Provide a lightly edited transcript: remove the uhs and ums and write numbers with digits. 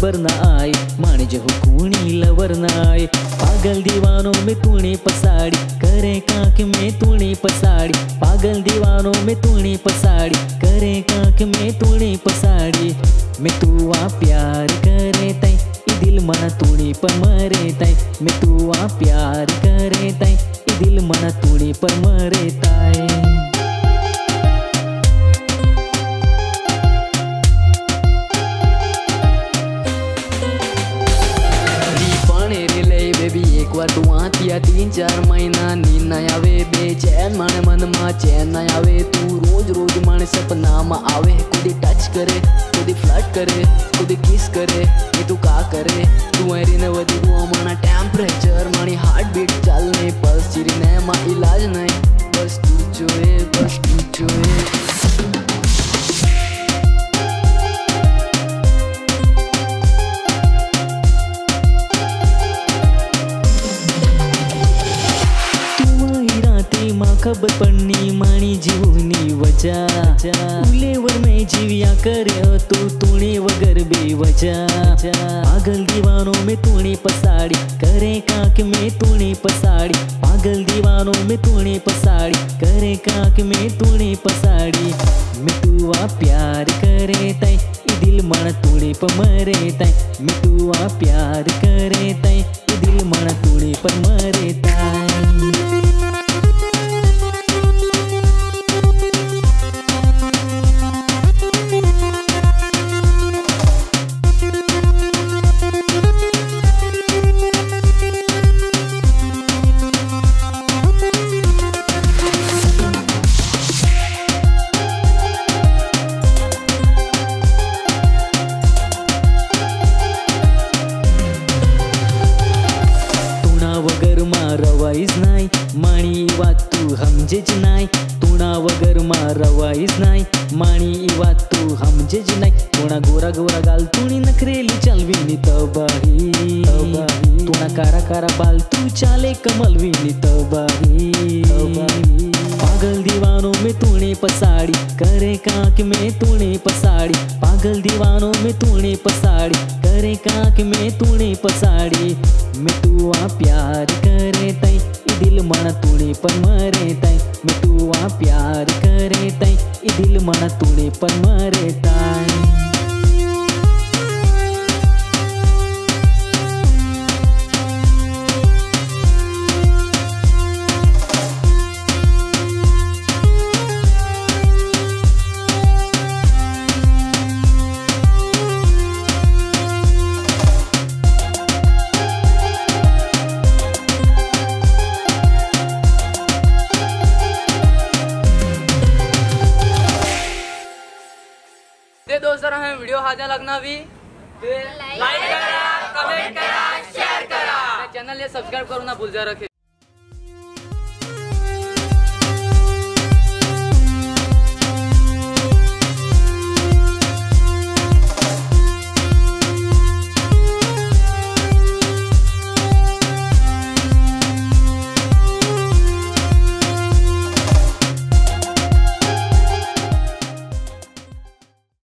खबर ना आए, माने जो कूनी लवर ना आए। पागल दीवानों में तूने पसाड़ी, करे कांख में तूने पसाड़ी। पागल दीवानों में तूने पसाड़ी, करे कांख में तूने पसाड़ी। मैं तू आ प्यार करे तई, दिल मना तूने पर मरे तई। मैं तू आ प्यार करे तई, दिल मना तूने पर मरे तई। एक बार तू आती 3-4 महीना नींद न आवे, बेचैन माने मन में चैन न आवे। तू रोज रोज माने सपना में आवे, खुद टच करे, खुद फ्लर्ट करे, खुद किस करे। ये तू का करे, तू ऐरी न वधी वो माना टेम्परेचर, मानी हार्ट बीट चलने पल्स चिरी ने मा इलाज नहीं। बस तू जोए, बस तू जोए। खबर पड़नी मानी जीवनी वजह, उलेवर में जीविया करे तू तूने वगर बेवजह। पागल दीवानों में तूने पसाड़ी, करे कांख में तूने पसाड़ी। पागल दीवानों में तूने पसाड़ी, करे कांख में तूने पसाड़ी। मैं तू आ प्यार करे तई, दिल मन तूने पर मरे तई। मैं तू आ प्यार करे तई, दिल मन तूने पर मरे तई। रवाईज नाही माणी वात तू हमजेज नाही, तुणा वगर मा रवाईज नाही माणी वात तू हमजेज नाही। तुणा गोरा गोरा गाल तुणी नखरेली चलवीनी तबाही, तुणा कारा कारा बाल तू चाले कमलवीनी तबाही। पागल दीवानों में तूने पसाड़ी, करे कांख में तूने पसाड़ी। पागल दीवानों में तूने पसाड़ी, करे कांख में तूने पसाड़ी। मैं तू आ प्यार करे तई, दिल मन तूने पर मरे तई। मैं तू आ प्यार करे तई, दिल मन तूने पर मरे तई। दोस्तों हमें वीडियो हाजा लगना भी लाइक करा, कमेंट करा, शेयर करा, चैनल ये सब्सक्राइब करो ना भूल जा रखे।